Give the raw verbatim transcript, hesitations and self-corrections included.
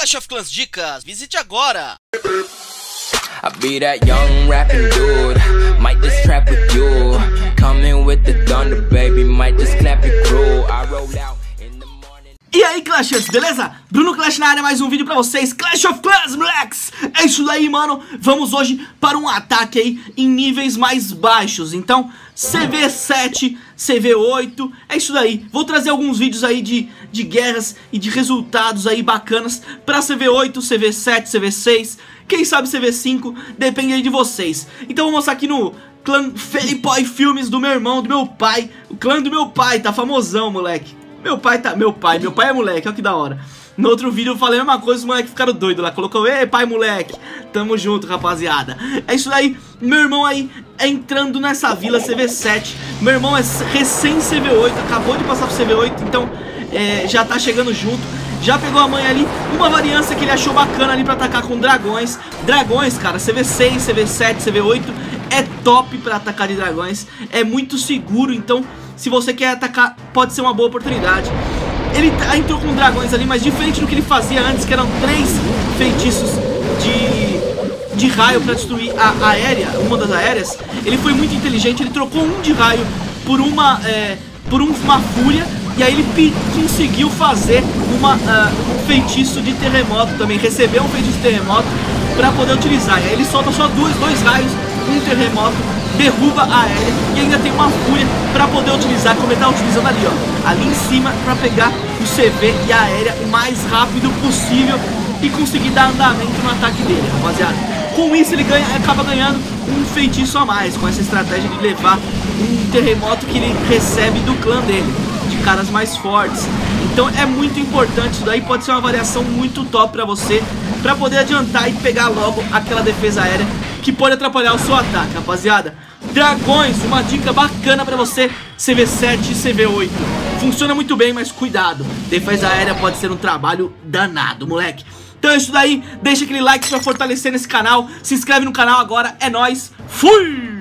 Clash of Clans Dicas, visite agora! I be that young rapping dude, might just trap with you, coming with the thunder baby, might just clap it crew, I roll out in the morning. E aí, Clashers, beleza? Bruno Clash na área, mais um vídeo pra vocês, Clash of Clans, moleques! É isso daí, mano, vamos hoje para um ataque aí em níveis mais baixos, então C V sete, C V oito, é isso daí. Vou trazer alguns vídeos aí de, de guerras e de resultados aí bacanas pra C V oito, C V sete, C V seis, quem sabe C V cinco, depende aí de vocês. Então vou mostrar aqui no clã Felipoy Filmes do meu irmão, do meu pai. O clã do meu pai, tá famosão, moleque. Meu pai tá... Meu pai, meu pai é moleque, olha que da hora. No outro vídeo eu falei a mesma coisa, os moleques ficaram doidos lá. Colocou, ei pai moleque, tamo junto rapaziada. É isso aí, meu irmão aí entrando nessa vila C V sete. Meu irmão é recém C V oito, acabou de passar pro C V oito, então é, já tá chegando junto. Já pegou a mãe ali, uma variância que ele achou bacana ali pra atacar com dragões. Dragões, cara, C V seis, C V sete, C V oito é top pra atacar de dragões. É muito seguro, então se você quer atacar pode ser uma boa oportunidade. Ele entrou com dragões ali, mas diferente do que ele fazia antes, que eram três feitiços de, de raio pra destruir a aérea, uma das aéreas. Ele foi muito inteligente, ele trocou um de raio por uma, é, por uma fúria. E aí ele conseguiu fazer uma, uh, um feitiço de terremoto também, recebeu um feitiço de terremoto pra poder utilizar. E aí ele solta só dois, dois raios, um terremoto, derruba a aérea e ainda tem uma fúria pra poder utilizar, como ele tá utilizando ali, ó, ali em cima, pra pegar o C V e a aérea o mais rápido possível e conseguir dar andamento no ataque dele, rapaziada. Com isso ele ganha, acaba ganhando um feitiço a mais, com essa estratégia de levar um terremoto que ele recebe do clã dele, de caras mais fortes. Então é muito importante, isso daí pode ser uma variação muito top pra você, pra poder adiantar e pegar logo aquela defesa aérea que pode atrapalhar o seu ataque, rapaziada. Dragões, uma dica bacana pra você, C V sete e C V oito. Funciona muito bem, mas cuidado, defesa aérea pode ser um trabalho danado, moleque. Então é isso daí, deixa aquele like pra fortalecer nesse canal, se inscreve no canal agora, é nóis, fui!